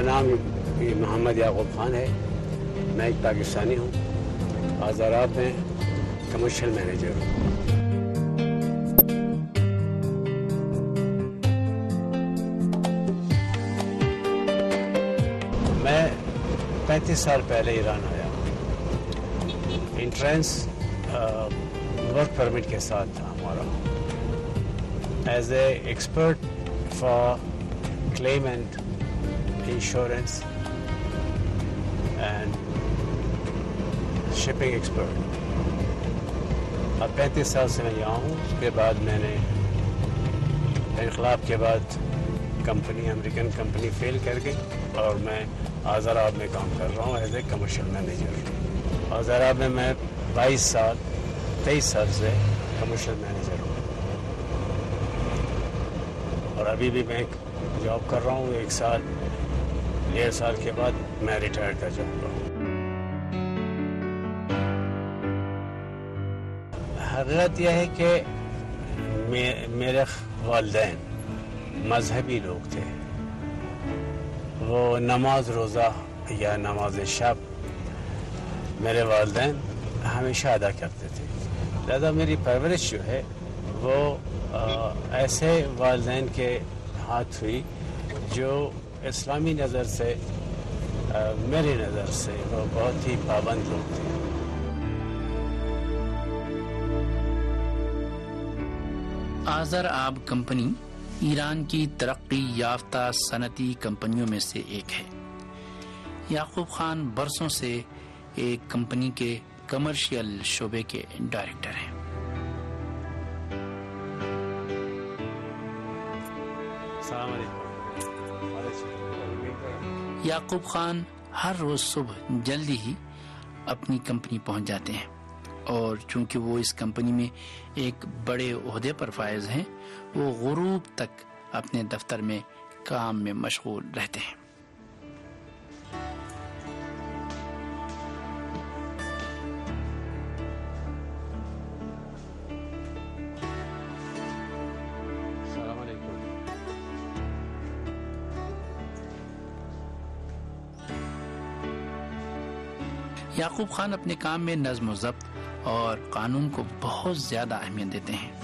نام محمد یعقوب خان ہے. میں ایک پاکستانی ہوں. آزاراب میں کمرشل مینیجر ہوں. میں 35 سال پہلے ایران آیا. انٹرنس ورک پرمٹ کے ساتھ تھا ہمارا. As a expert for claim and insurance and shipping expert. اب 35 سال سے میں یہاں ہوں. اس کے بعد میں نے انقلاب کے بعد امریکن کمپنی فیل کر گئی اور میں آزاراب میں کام کر رہا ہوں ایز اے کمرشل مینیجر. آزاراب میں 23 سال سے کمرشل مینیجر ہوں اور ابھی بھی میں جاب کر رہا ہوں. 1 سال 1.5 سال کے بعد میں ریٹائر کر جاؤں گا. حقیقت یہ ہے کہ میرے والدین مذہبی لوگ تھے. وہ نماز روزہ یا نماز شب میرے والدین ہمیشہ ادا کرتے تھے. لہذا میری پرورش جو ہے وہ ایسے والدین کے ہاتھ ہوئی جو اسلامی نظر سے میری نظر سے وہ بہت ہی پابند لوگ تھے. آزاراب کمپنی ایران کی ترقی یافتہ صنعتی کمپنیوں میں سے ایک ہے. یعقوب خان برسوں سے ایک کمپنی کے کمرشل شعبے کے ڈائریکٹر ہیں. السلام علیکم. یعقوب خان ہر روز صبح جلدی ہی اپنی کمپنی پہنچ جاتے ہیں اور چونکہ وہ اس کمپنی میں ایک بڑے عہدے پر فائز ہیں وہ غروب تک اپنے دفتر میں کام میں مشغول رہتے ہیں. یعقوب خان اپنے کام میں نظم و ضبط اور قانون کو بہت زیادہ اہمیت دیتے ہیں.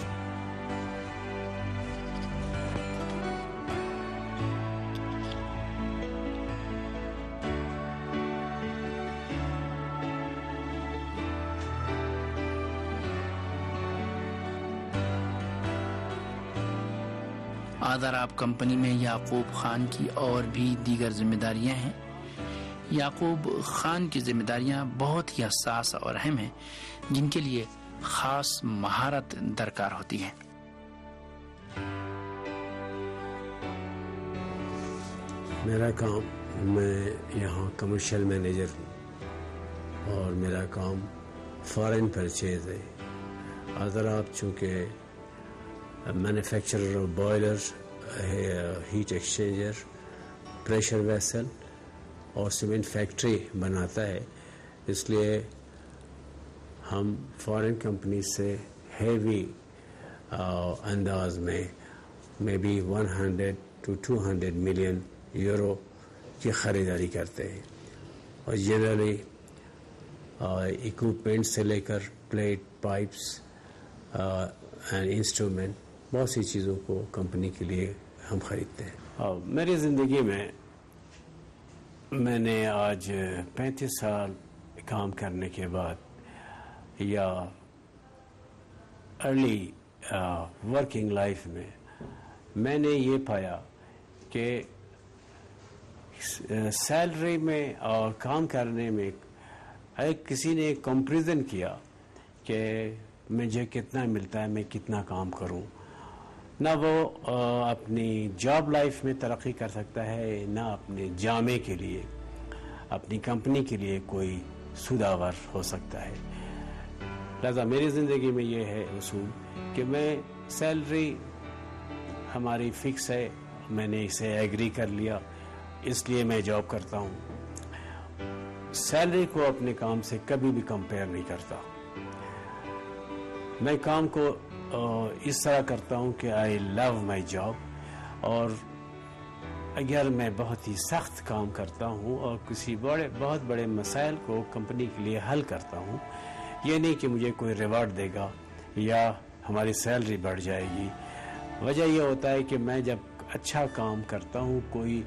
آزاراب کمپنی میں یعقوب خان کی اور بھی دیگر ذمہ داریاں ہیں. یعقوب خان کی ذمہ داریاں بہت ہی حساس اور اہم ہیں جن کے لیے خاص مہارت درکار ہوتی ہے. میرا کام میں یہاں کمرشل مینیجر ہوں اور میرا کام فارن پرچیز ہے. آزاراب چونکہ manufacturer boiler heat exchanger pressure vessel اور سیمنٹ فیکٹری بناتا ہے اس لیے ہم فارن کمپنی سے ہیوی انداز میں بھی 100 to 200 ملین یورو کی خریداری کرتے ہیں اور جنرلی اکوپمنٹ سے لے کر پلیٹ پائپس اینڈ انسٹرومنٹ بہت سی چیزوں کو کمپنی کے لیے ہم خریدتے ہیں. میری زندگی میں نے آج 35 سال کام کرنے کے بعد یا ارلی ورکنگ لائف میں نے یہ پایا کہ سیلری میں اور کام کرنے میں کسی نے کمپیریزن کیا کہ مجھے کتنا ملتا ہے میں کتنا کام کروں. نہ وہ اپنی جاب لائف میں ترقی کر سکتا ہے نہ اپنے جامے کے لیے اپنی کمپنی کے لیے کوئی سودآور ہو سکتا ہے. لہذا میری زندگی میں یہ ہے اصول کہ میں سیلری ہماری فکس ہے میں نے اسے ایگری کر لیا اس لیے میں جاب کرتا ہوں. سیلری کو اپنے کام سے کبھی بھی کمپیئر نہیں کرتا. میں کام کو اس طرح کرتا ہوں کہ آئی لو مائی جاب اور اگر میں بہت ہی سخت کام کرتا ہوں اور کسی بہت بڑے مسائل کو کمپنی کے لیے حل کرتا ہوں، یہ نہیں کہ مجھے کوئی ریوارڈ دے گا یا ہماری سیلری بڑھ جائے گی. وجہ یہ ہوتا ہے کہ میں جب اچھا کام کرتا ہوں، کوئی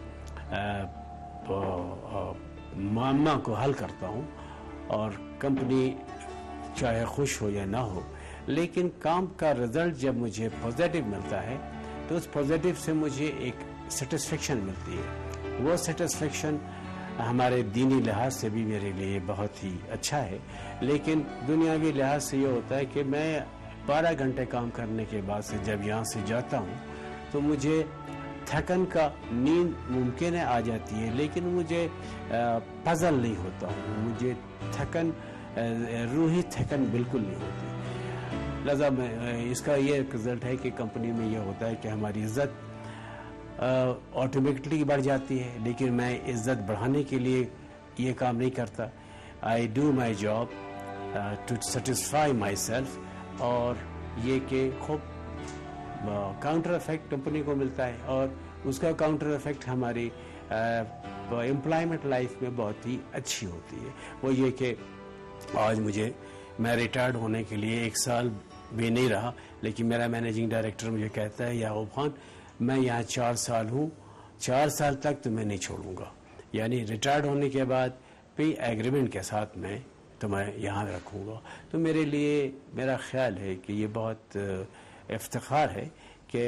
معمہ کو حل کرتا ہوں، اور کمپنی چاہے خوش ہو یا نہ ہو، لیکن کام کا رزلٹ جب مجھے پازیٹیو ملتا ہے تو اس پازیٹیو سے مجھے ایک سیٹسفیکشن ملتی ہے. وہ سیٹسفیکشن ہمارے دینی لحاظ سے بھی میرے لیے بہت ہی اچھا ہے، لیکن دنیاوی لحاظ سے یہ ہوتا ہے کہ میں 12 گھنٹے کام کرنے کے بعد سے جب یہاں سے جاتا ہوں تو مجھے تھکن کا نیند ممکن ہے آ جاتی ہے، لیکن مجھے پزل نہیں ہوتا ہوں، مجھے تھکن روحی تھکن بالکل نہیں ہوتی. لہذا اس کا یہ رزلٹ ہے کہ کمپنی میں یہ ہوتا ہے کہ ہماری عزت آٹومیٹکلی بڑھ جاتی ہے، لیکن میں عزت بڑھانے کے لیے یہ کام نہیں کرتا. I do my job to satisfy myself, اور یہ کہ خوب کاؤنٹر افیکٹ کمپنی کو ملتا ہے، اور اس کا کاؤنٹر افیکٹ ہماری امپلائمنٹ لائف میں بہت ہی اچھی ہوتی ہے. وہ یہ کہ آج میں ریٹائرڈ ہونے کے لیے 1 سال بھی نہیں رہا، لیکن میرا مینیجنگ ڈائریکٹر مجھے کہتا ہے یعقوب خان میں یہاں 4 سال ہوں، 4 سال تک تو میں نہیں چھوڑوں گا، یعنی ریٹائرڈ ہونے کے بعد بھی ایگریمنٹ کے ساتھ میں تمہیں یہاں رکھوں گا. تو میرے لیے میرا خیال ہے کہ یہ بہت افتخار ہے کہ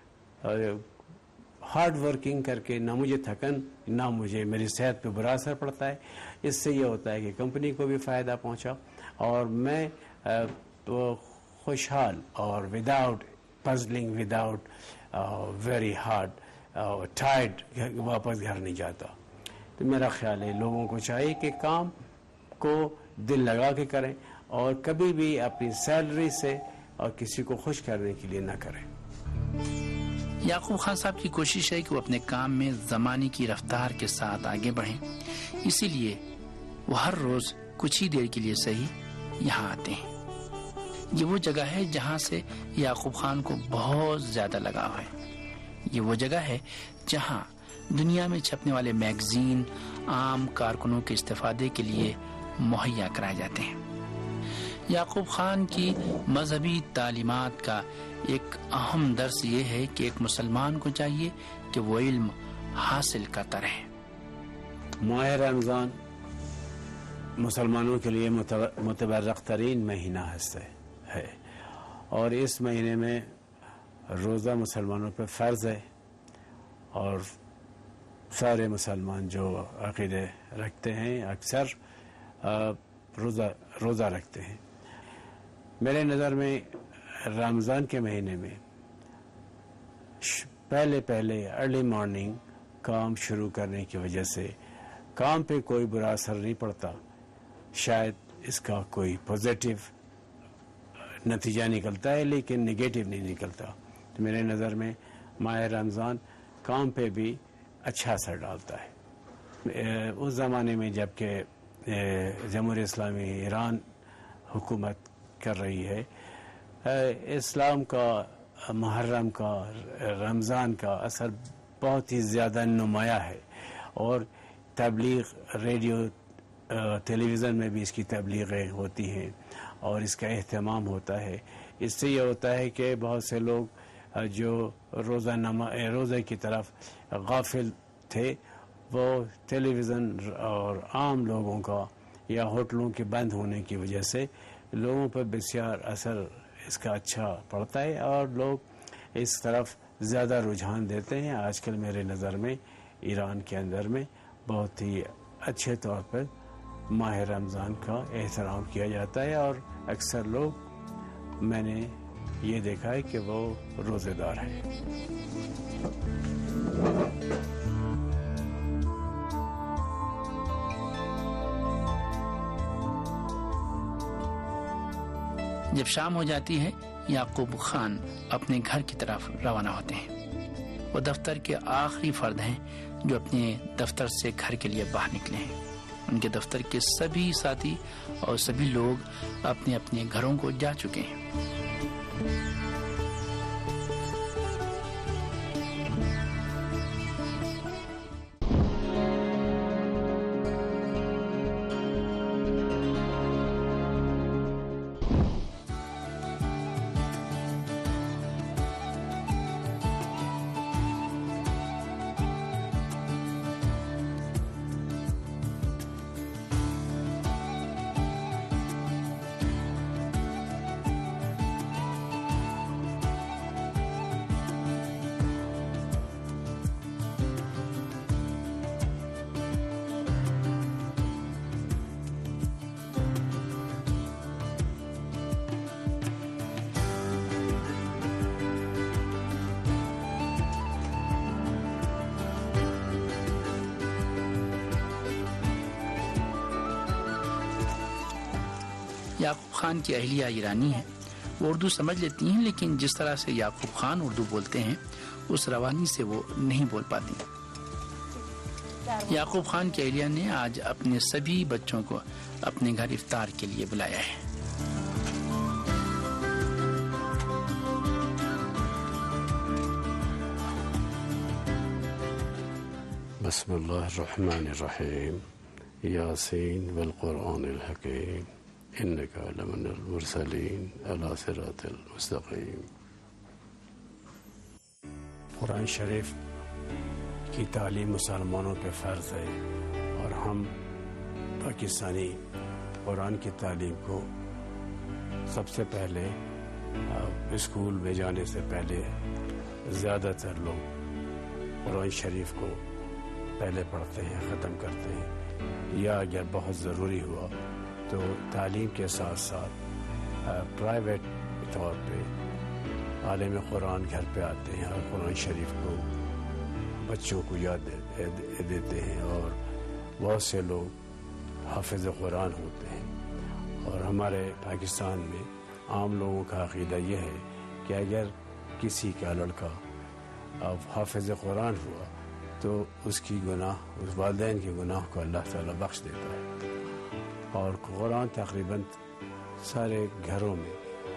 ہارڈ ورکنگ کر کے نہ مجھے تھکن نہ مجھے میری صحت پہ برا اثر پڑتا ہے. اس سے یہ ہوتا ہے کہ کمپنی کو بھی فائدہ پہنچا، اور میں خوشحال اور without puzzling, without very hard tired واپس گھر نہیں جاتا. تو میرا خیال ہے لوگوں کو چاہیے کہ کام کو دل لگا کے کریں، اور کبھی بھی اپنی سیلری سے اور کسی کو خوش کرنے کے لیے نہ کریں. یعقوب خان صاحب کی کوشش ہے کہ وہ اپنے کام میں زمانے کی رفتار کے ساتھ آگے بڑھیں، اسی لیے وہ ہر روز کچھ ہی دیر کے لیے صحیح یہاں آتے ہیں. یہ وہ جگہ ہے جہاں سے یعقوب خان کو بہت زیادہ لگاؤ ہے. یہ وہ جگہ ہے جہاں دنیا میں چھپنے والے میگزین عام کارکنوں کے استفادے کے لیے مہیا کرائے جاتے ہیں. یعقوب خان کی مذہبی تعلیمات کا ایک اہم درس یہ ہے کہ ایک مسلمان کو چاہیے کہ وہ علم حاصل کرتا رہے. ماہ رمضان مسلمانوں کے لیے متبرک ترین مہینہ ہے، اور اس مہینے میں روزہ مسلمانوں پر فرض ہے، اور سارے مسلمان جو عقیدے رکھتے ہیں اکثر روزہ رکھتے ہیں. میرے نظر میں رمضان کے مہینے میں پہلے ارلی مارننگ کام شروع کرنے کی وجہ سے کام پہ کوئی برا اثر نہیں پڑتا، شاید اس کا کوئی پازیٹیو نتیجہ نکلتا ہے لیکن نگیٹو نہیں نکلتا. تو میرے نظر میں ماہ رمضان کام پہ بھی اچھا اثر ڈالتا ہے. اس زمانے میں جب کہ جمہوریہ اسلامی ایران حکومت کر رہی ہے، اسلام کا، محرم کا، رمضان کا اثر بہت ہی زیادہ نمایاں ہے، اور تبلیغ ریڈیو ٹیلی ویژن میں بھی اس کی تبلیغیں ہوتی ہیں اور اس کا اہتمام ہوتا ہے. اس سے یہ ہوتا ہے کہ بہت سے لوگ جو روزے کی طرف غافل تھے، وہ ٹیلی ویژن اور عام لوگوں کا یا ہوٹلوں کے بند ہونے کی وجہ سے لوگوں پر بسیار اثر اس کا اچھا پڑتا ہے، اور لوگ اس طرف زیادہ رجحان دیتے ہیں. آج کل میرے نظر میں ایران کے اندر میں بہت ہی اچھے طور پر ماہ رمضان کا احترام کیا جاتا ہے، اور اکثر لوگ میں نے یہ دیکھا ہے کہ وہ روزے دار ہیں. جب شام ہو جاتی ہے، یعقوب خان اپنے گھر کی طرف روانہ ہوتے ہیں. وہ دفتر کے آخری فرد ہیں جو اپنے دفتر سے گھر کے لیے باہر نکلے ہیں. ان کے دفتر کے سبھی ساتھی اور سبھی لوگ اپنے اپنے گھروں کو جا چکے ہیں. یعقوب خان کی اہلیہ ایرانی ہیں، وہ اردو سمجھ لیتی ہیں، لیکن جس طرح سے یعقوب خان اردو بولتے ہیں اس روانی سے وہ نہیں بول پاتی۔ یعقوب خان کی اہلیہ نے آج اپنے سبھی بچوں کو اپنے گھر افطار کے لیے بلایا ہے۔ بسم اللہ الرحمن الرحیم، یاسین والقرآن الحکیم انک لمن المرسلین علی صراط المستقیم۔ قرآن شریف کی تعلیم مسلمانوں پہ فرض ہے، اور ہم پاکستانی قرآن کی تعلیم کو سب سے پہلے اسکول میں جانے سے پہلے زیادہ تر لوگ قرآن شریف کو پہلے پڑھتے ہیں، ختم کرتے ہیں، یا اگر بہت ضروری ہوا تو تعلیم کے ساتھ ساتھ پرائیویٹ طور پہ عالم قرآن گھر پہ آتے ہیں اور قرآن شریف کو بچوں کو یاد دیتے ہیں، اور بہت سے لوگ حافظ قرآن ہوتے ہیں۔ اور ہمارے پاکستان میں عام لوگوں کا عقیدہ یہ ہے کہ اگر کسی کا لڑکا اب حافظ قرآن ہوا تو اس کی گناہ، اس والدین کے گناہ کو اللہ تعالیٰ بخش دیتا ہے۔ اور قرآن تقریباً سارے گھروں میں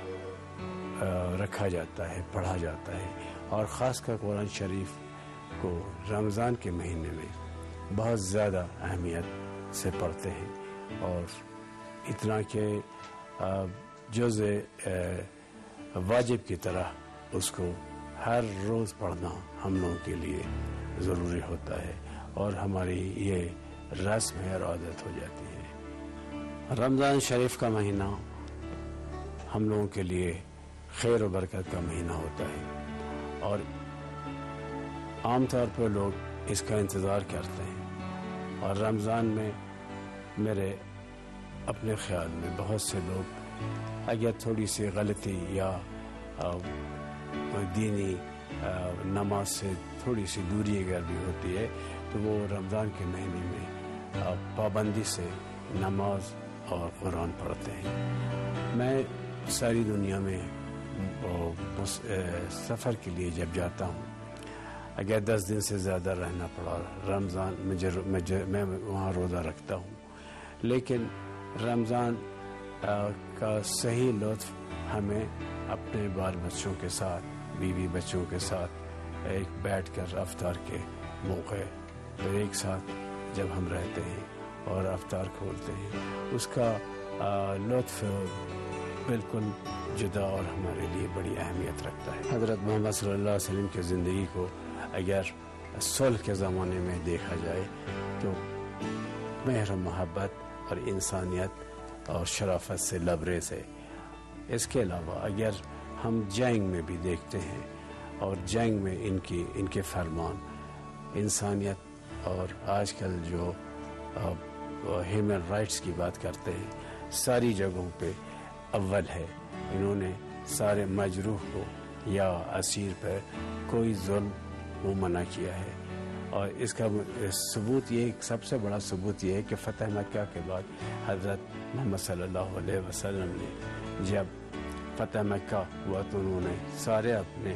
رکھا جاتا ہے، پڑھا جاتا ہے، اور خاص کر قرآن شریف کو رمضان کے مہینے میں بہت زیادہ اہمیت سے پڑھتے ہیں، اور اتنا کہ جزء واجب کی طرح اس کو ہر روز پڑھنا ہم لوگوں کے لیے ضروری ہوتا ہے، اور ہماری یہ رسم ہے اور عادت ہو جاتی ہے۔ رمضان شریف کا مہینہ ہم لوگوں کے لیے خیر و برکت کا مہینہ ہوتا ہے، اور عام طور پر لوگ اس کا انتظار کرتے ہیں۔ اور رمضان میں میرے اپنے خیال میں بہت سے لوگ اگر تھوڑی سی غلطی یا دینی نماز سے تھوڑی سی دوری اگر بھی ہوتی ہے تو وہ رمضان کے مہینے میں پابندی سے نماز اور قرآن پڑھتے ہیں۔ میں ساری دنیا میں سفر کے لیے جب جاتا ہوں، اگر 10 دن سے زیادہ رہنا پڑا رمضان میں وہاں روزہ رکھتا ہوں، لیکن رمضان کا صحیح لطف ہمیں اپنے بال بچوں کے ساتھ، بیوی بچوں کے ساتھ ایک بیٹھ کر افطار کے موقع پر ایک ساتھ جب ہم رہتے ہیں اور افطار کھولتے ہیں، اس کا لطف بالکل جدا اور ہمارے لیے بڑی اہمیت رکھتا ہے۔ حضرت محمد صلی اللہ علیہ وسلم کی زندگی کو اگر صلح کے زمانے میں دیکھا جائے تو مہر و محبت اور انسانیت اور شرافت سے لبریز ہے۔ اس کے علاوہ اگر ہم جنگ میں بھی دیکھتے ہیں، اور جنگ میں ان کے فرمان انسانیت اور آج کل جو ہیومن رائٹس کی بات کرتے ہیں، ساری جگہوں پہ اول ہے۔ انہوں نے سارے مجروح کو یا اسیر پر کوئی ظلم وہ منع کیا ہے، اور اس کا ثبوت یہ، سب سے بڑا ثبوت یہ ہے کہ فتح مکہ کے بعد حضرت محمد صلی اللہ علیہ وسلم نے جب فتح مکہ ہوا تو انہوں نے سارے اپنے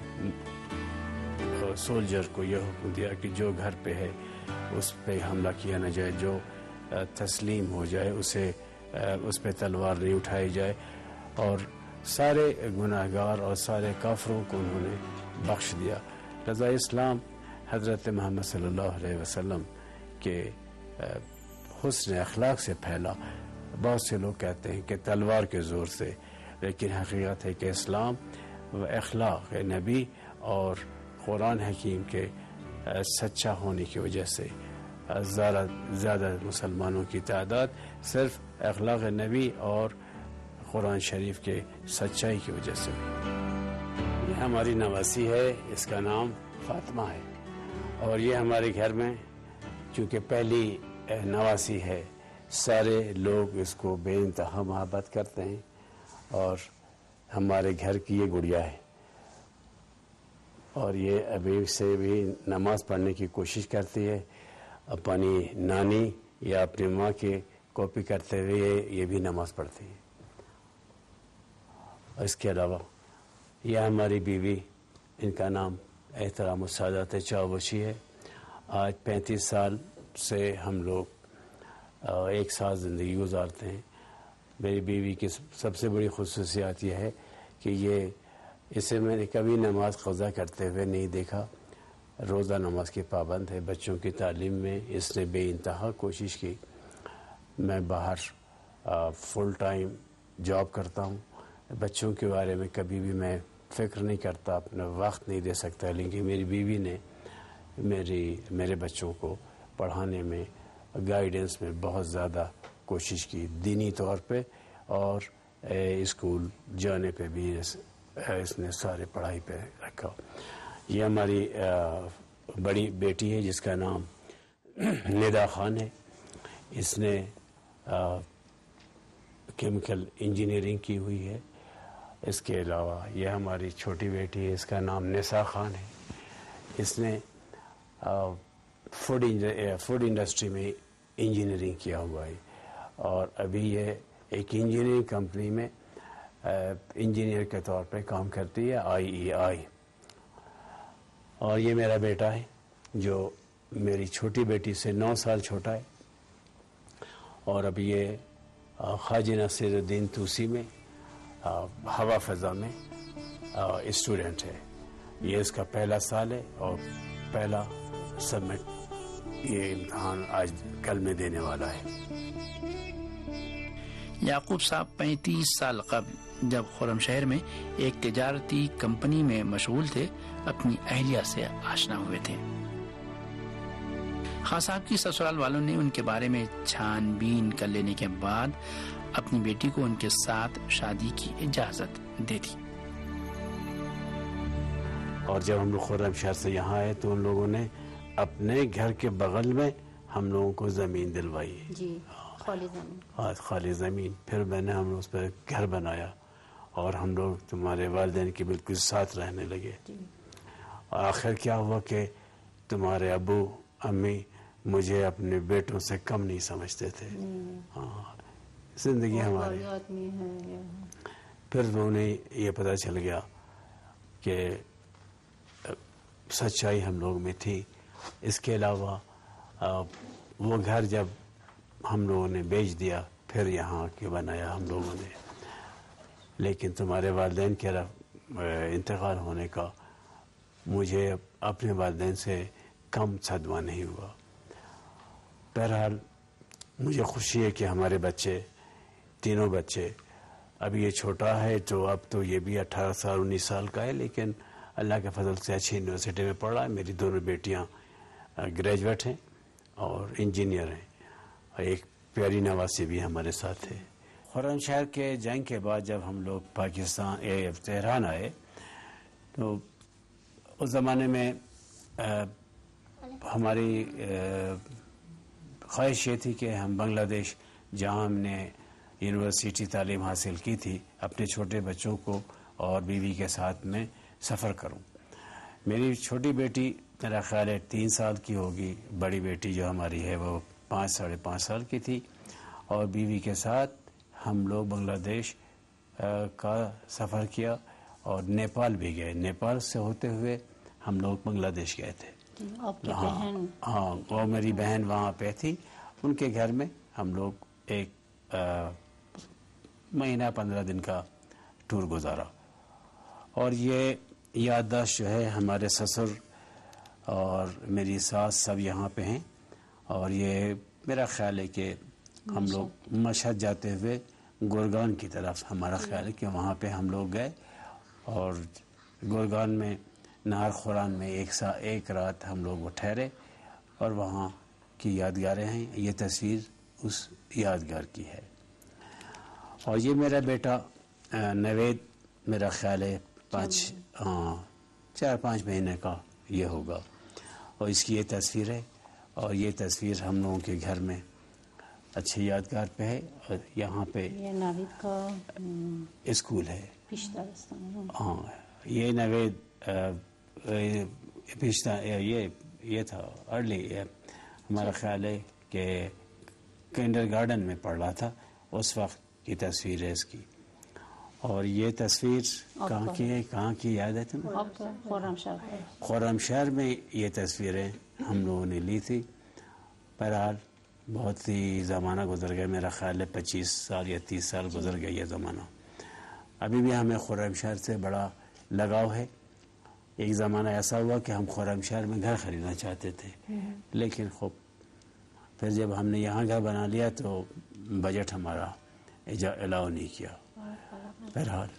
سولجر کو یہ حکم دیا کہ جو گھر پہ ہے اس پہ حملہ کیا نہ جائے، جو تسلیم ہو جائے اس پہ تلوار نہیں اٹھائی جائے، اور سارے گناہ گار اور سارے کافروں کو انہوں نے بخش دیا۔ رضا اسلام حضرت محمد صلی اللہ علیہ وسلم کے حسن اخلاق سے پھیلا۔ بہت سے لوگ کہتے ہیں کہ تلوار کے زور سے، لیکن حقیقت ہے کہ اسلام و اخلاق نبی اور قرآن حکیم کے سچا ہونے کی وجہ سے زیادہ مسلمانوں کی تعداد صرف اخلاق نبی اور قرآن شریف کے سچائی کی وجہ سے ہوئی۔ یہ ہماری نواسی ہے، اس کا نام فاطمہ ہے، اور یہ ہمارے گھر میں چونکہ پہلی نواسی ہے، سارے لوگ اس کو بے انتہا محبت کرتے ہیں، اور ہمارے گھر کی یہ گڑیا ہے، اور یہ ابھی سے بھی نماز پڑھنے کی کوشش کرتی ہے۔ اپنی نانی یا اپنی ماں کی کاپی کرتے ہوئے یہ بھی نماز پڑھتی ہے، اور اس کے علاوہ یہ ہماری بیوی، ان کا نام احترام السادات چاوشی ہے. آج 35 سال سے ہم لوگ ایک ساتھ زندگی گزارتے ہیں. میری بیوی کی سب سے بڑی خصوصیات یہ ہے کہ اسے میں نے کبھی نماز قضا کرتے ہوئے نہیں دیکھا. روزہ نماز کی پابند ہے. بچوں کی تعلیم میں اس نے بے انتہا کوشش کی. میں باہر فل ٹائم جاب کرتا ہوں. بچوں کے بارے میں کبھی بھی میں فکر نہیں کرتا، اپنا وقت نہیں دے سکتا، لیکن میری بیوی نے میرے بچوں کو پڑھانے میں، گائیڈنس میں بہت زیادہ کوشش کی، دینی طور پہ اور اسکول جانے پہ بھی اس نے سارے پڑھائی پہ رکھا. یہ ہماری بڑی بیٹی ہے جس کا نام ندا خان ہے. اس نے کیمیکل انجینئرنگ کی ہوئی ہے. اس کے علاوہ یہ ہماری چھوٹی بیٹی ہے، اس کا نام نسا خان ہے. اس نے فوڈ انڈسٹری میں انجینئرنگ کیا ہوا ہے اور ابھی یہ ایک انجینئرنگ کمپنی میں انجینئر کے طور پہ کام کرتی ہے، IEI. اور یہ میرا بیٹا ہے جو میری چھوٹی بیٹی سے 9 سال چھوٹا ہے اور اب یہ خواجہ نصیر الدین توسی میں ہوا فضا میں اسٹوڈنٹ ہے. یہ اس کا پہلا سال ہے اور پہلا سبمٹ یہ امتحان آج کل میں دینے والا ہے. یعقوب صاحب 35 سال قبل جب خرم شہر میں ایک تجارتی کمپنی میں مشغول تھے، اپنی اہلیہ سے آشنا ہوئے تھے. خان صاحب کی سسرال والوں نے ان کے بارے میں چھان بین کر لینے کے بعد اپنی بیٹی کو ان کے ساتھ شادی کی اجازت دے دی. اور جب ہم لوگ خرم شہر سے یہاں آئے تو ان لوگوں نے اپنے گھر کے بغل میں ہم لوگوں کو زمین دلوائی. جی، خالی زمین. پھر میں نے ہم لوگ اس پر گھر بنایا اور ہم لوگ تمہارے والدین کے بالکل ساتھ رہنے لگے. اور آخر کیا ہوا کہ تمہارے ابو امی مجھے اپنے بیٹوں سے کم نہیں سمجھتے تھے. ہاں، زندگی ہماری. پھر انہیں یہ پتہ چل گیا کہ سچائی ہم لوگ میں تھی. اس کے علاوہ وہ گھر جب ہم لوگوں نے بیچ دیا پھر یہاں کے بنایا ہم لوگوں نے. لیکن تمہارے والدین کے انتقال ہونے کا مجھے اپنے والدین سے کم صدمہ نہیں ہوا. بہرحال مجھے خوشی ہے کہ ہمارے بچے، تینوں بچے، اب یہ چھوٹا ہے تو اب تو یہ بھی 18 سال 19 سال کا ہے، لیکن اللہ کے فضل سے اچھی یونیورسٹی میں پڑھ رہا ہے. میری دونوں بیٹیاں گریجویٹ ہیں اور انجینئر ہیں. ایک پیاری نواسی بھی ہمارے ساتھ ہے. خرم شہر کے جنگ کے بعد جب ہم لوگ تہران آئے تو اس زمانے میں ہماری خواہش یہ تھی کہ ہم بنگلہ دیش، جہاں ہم نے یونیورسٹی تعلیم حاصل کی تھی، اپنے چھوٹے بچوں کو اور بیوی کے ساتھ میں سفر کروں. میری چھوٹی بیٹی میرا خیال ہے 3 سال کی ہوگی. بڑی بیٹی جو ہماری ہے وہ 5-5.5 سال کی تھی. اور بیوی کے ساتھ ہم لوگ بنگلہ دیش کا سفر کیا اور نیپال بھی گئے. نیپال سے ہوتے ہوئے ہم لوگ بنگلہ دیش گئے تھے. ہاں، وہ میری بہن وہاں پہ تھی. ان کے گھر میں ہم لوگ ایک مہینہ 15 دن کا ٹور گزارا. اور یہ یادداشت جو ہے ہمارے سسر اور میری ساس سب یہاں پہ ہیں. اور یہ میرا خیال ہے کہ ہم لوگ مشہد جاتے ہوئے گورگان کی طرف ہمارا خیال ہے کہ وہاں پہ ہم لوگ گئے اور گورگان میں نہر خوران میں ایک رات ہم لوگ وہ ٹھہرے اور وہاں کی یادگاریں ہیں. یہ تصویر اس یادگار کی ہے. اور یہ میرا بیٹا نوید، میرا خیال ہے 4-5 مہینے کا یہ ہوگا. اور اس کی یہ تصویر ہے اور یہ تصویر ہم لوگوں کے گھر میں اچھی یادگار پہ ہے. اور یہاں پہ یہ نوید کا اسکول ہے. ہاں، یہ نوید یہ تھا ارلی، ہمارا خیال ہے کہ کنڈر گارڈن میں پڑھ رہا تھا اس وقت کی تصویر ہے اس کی. اور یہ تصویر کہاں کی ہے، کہاں کی یاد ہے تمہیں؟ آپ کا خورم شاہ خورم شہر میں یہ تصویریں ہم لوگوں نے لی تھی. بہرحال بہت ہی زمانہ گزر گیا، میرا خیال ہے 25 سال یا 30 سال گزر گیا یہ زمانہ. ابھی بھی ہمیں خورم شہر سے بڑا لگاؤ ہے. ایک زمانہ ایسا ہوا کہ ہم خورم شہر میں گھر خریدنا چاہتے تھے، لیکن خوب پھر جب ہم نے یہاں گھر بنا لیا تو بجٹ ہمارا الاؤ نہیں کیا. بہرحال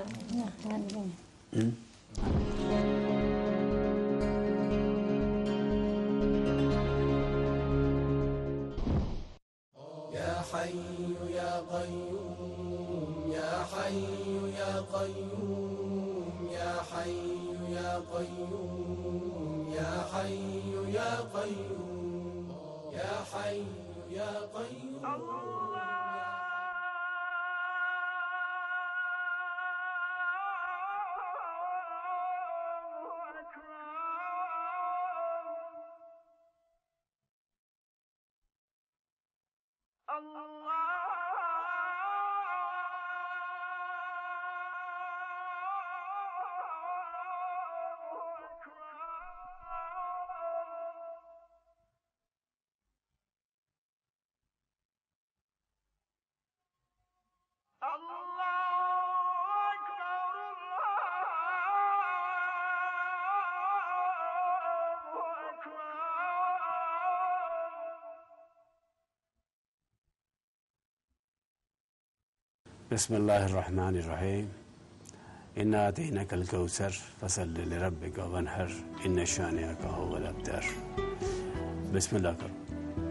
بسم اللہ الرحمن الرحیم. انا اعطیناک الکوثر فصل لربک وانحر ان شانئک هو الابتر. بسم اللہ کرو.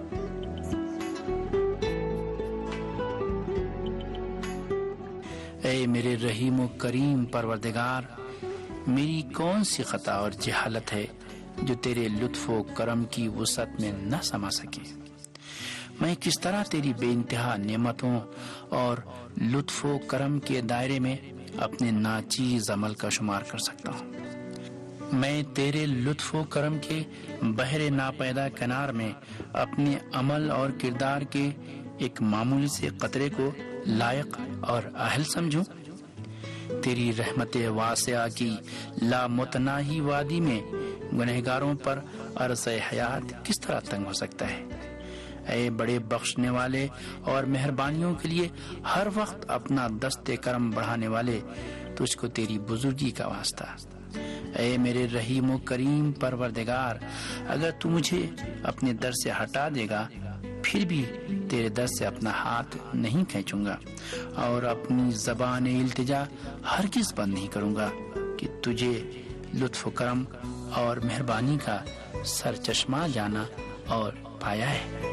اے میرے رحیم و کریم پروردگار، میری کون سی خطا اور جہالت ہے جو تیرے لطف و کرم کی وسعت میں نہ سما سکے. میں کس طرح تیری بے انتہا نعمتوں اور لطف و کرم کے دائرے میں اپنے ناچیز عمل کا شمار کر سکتا ہوں. میں تیرے لطف و کرم کے بحر ناپیدا کنار میں اپنے عمل اور کردار کے ایک معمولی سے قطرے کو لائق اور اہل سمجھوں. تیری رحمت واسعہ کی لامتناہی وادی میں گنہگاروں پر عرصہ حیات کس طرح تنگ ہو سکتا ہے. اے بڑے بخشنے والے اور مہربانیوں کے لیے ہر وقت اپنا دست کرم بڑھانے والے، تجھ کو تیری بزرگی کا واسطہ. اے میرے رحیم و کریم پروردگار، اگر تو مجھے اپنے در سے ہٹا دے گا پھر بھی تیرے در سے اپنا ہاتھ نہیں کھینچوں گا، اور اپنی زبان التجا ہرگز بند نہیں کروں گا کہ تجھے لطف و کرم اور مہربانی کا سرچشمہ جانا اور پایا ہے.